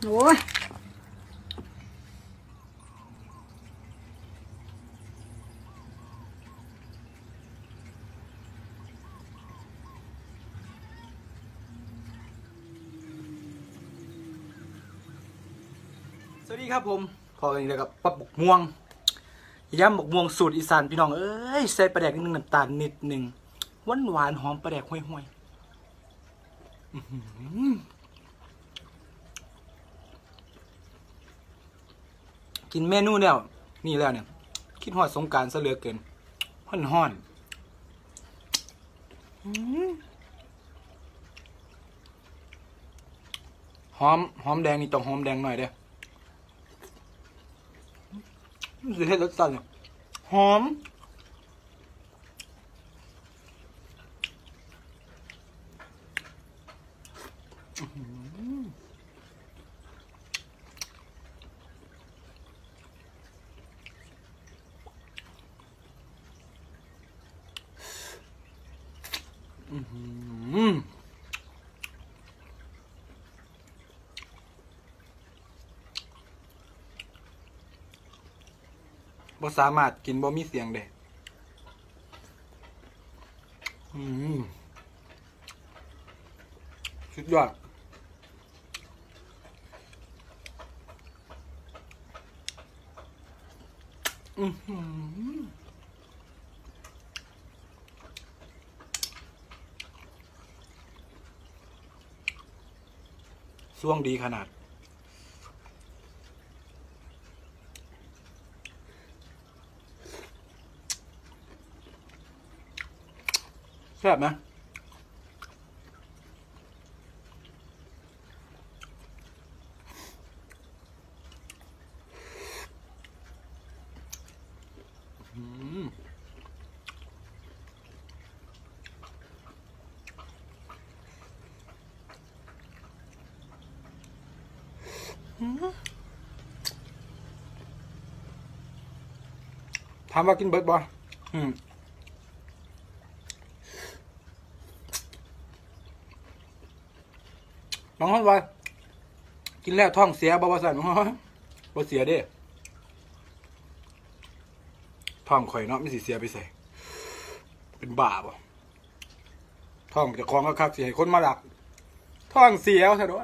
โอ้ยสวัสดีครับผมพอกันอีกแล้วกับปับบกม่วงย้ำบกม่วงสูตรอีสานพี่น้องเอ้ยใส่ปลาแดกนิดนึงน้ำตาลนิดนึงหวานหอมปลาแดกห่วยกินเมนูเนี่ยนี่แล้วเนี่ยคิดฮอดสงกรานต์ซะเหลือเกินฮ้อนหอมแดงนี่ต้องหอมแดงหน่อยเด้อสิเฮ็ดรสชาติเนี่ยหอมบ่สามารถกินบ่มีเสียงเด้สุดยอดช่วงดีขนาดแซ่บนะถามว่ากินเบิร์ดบ่น้องฮอดว่ากินแล้วท้องเสียบ่ว่าสั่นบ่เสียเด้ท้องข่อยเนาะไม่สิเสียไปใส่เป็นบ้าบ่ท้องจะคล้องก็คักสิให้คนมาดักท้องเสียซะด้วย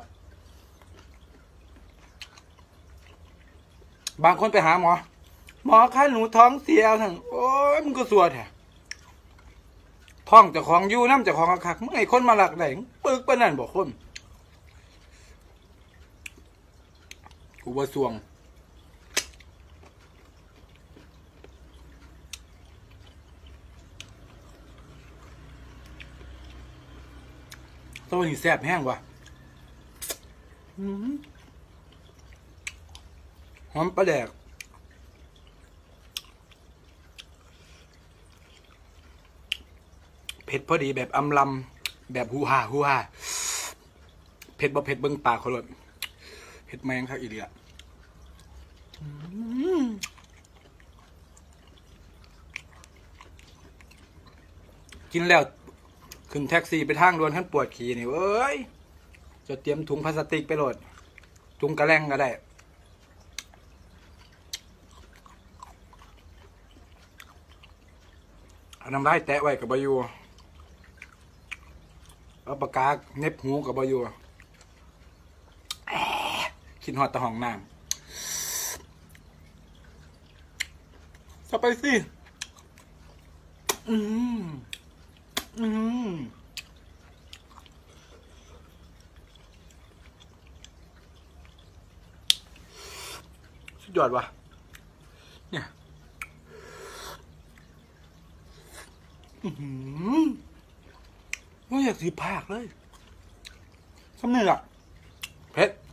บางคนไปหาหมอคะหนูท้องเสียสั่นโอ้ยมันก็สัวแท้ท้องจะคล้องอยู่น้ำจะคล้องก็คักมึงให้คนมาดักได้ปึกปานนั้นบ่คนกูว่าสวงตัวนี้แซ่บแห้งว่ะหอมปลาแดกเผ็ดพอดีแบบอำลำแบบฮูฮ่าเผ็ดบ่เผ็ดเบิ่งปากเขาเลยเผ็ดแมงครับอีเดียกินแล้วขึ้นแท็กซี่ไปทางด่วนขั้นปวดขี่นี่เอ้ยจะเตรียมถุงพลาสติกไปโหลดถุงกระแลงก็ได้เอาน้ำลายแตะไว้กับบายูเอาปากกาเน็บหูกับบายูคิดฮอดตะห้องน้ำสไปซี่สุดยอดว่ะเนี่ยไม่อยากสีภาคเลยสำเนียงอ่ะเผ็ด